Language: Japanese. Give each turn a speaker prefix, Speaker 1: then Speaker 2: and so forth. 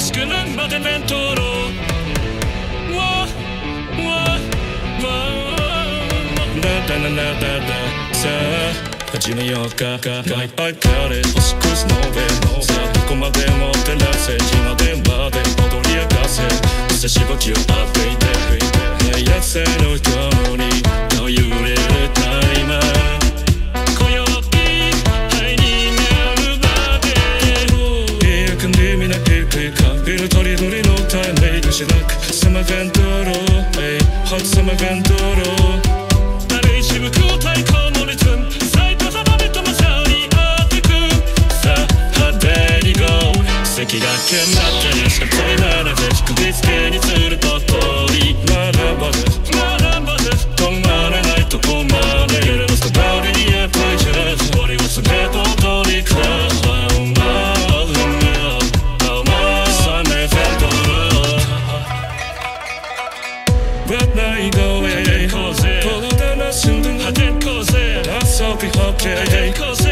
Speaker 1: 시끄는 마대 멘토로 나다나나다다さあ始めようかI got it 星屑の上さあどこまでも照らせ今でまで踊り明かせ久しぶきを浴びて毎朝のように顔揺れるタイマー今宵灰になるまでいい感じみなく色とりどりのタイムメイクしなくサマーベントロホットサマーベントロしぶく太鼓のリズム咲いた花火とまさに当てくさあ派手に GO 席が決まってるしかたいならぜ首つけにすると通り学ばず止まれないとこまで揺れますとダウリにやっぱりじゃず俺は全てを取り返すSundan haden koze, that's all we hope.